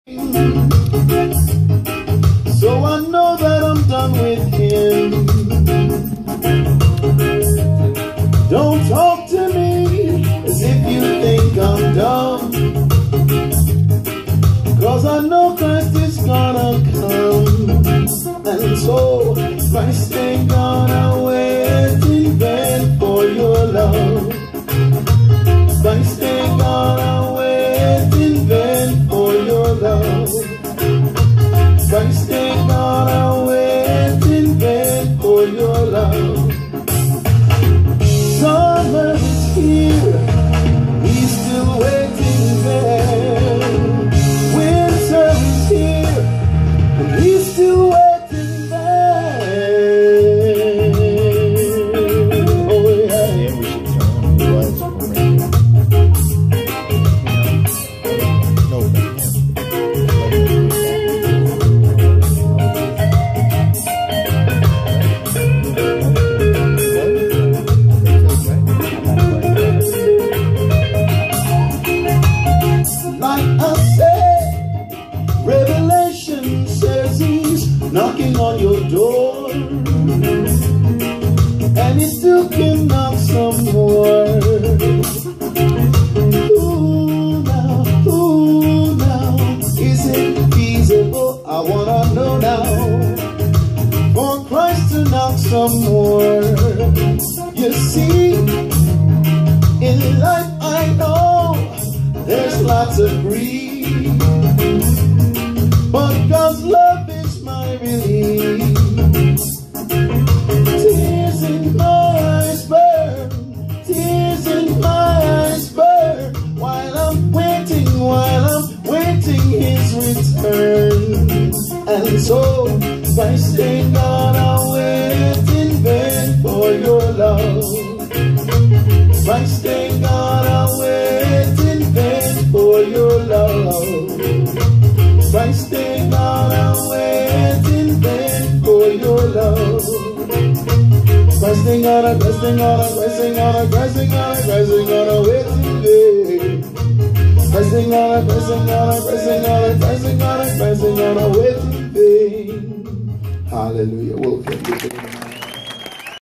So I know that I'm done with him. Don't talk to me as if you think I'm dumb, 'cause I know Christ is gonna come. And so Christ ain't gonna wait in vain for your love. Christ ain't gonna wait in vain for your love. Christ ain't gonna wait in vain for your love. Summer is here, he's still waiting there. Winter is here, and he's still waiting there. Oh yeah, yeah, we should turn on the lights for me. No, like I said, Revelation says he's knocking on your door, and he still can knock some more. Ooh now, is it feasible? I wanna know now, for Christ to knock some more. You see, in life I know there's lots of greed, but God's love is my relief. Tears in my eyes burn, tears in my eyes burn, while I'm waiting his return. And so Christ ain't gonna wait in vain for your love. Christ ain't gonna wait in vain for your love. Christ ain't gonna wait in vain for your love. Christ ain't gonna wait in vain. Christ ain't gonna wait in vain. Hallelujah. Welcome.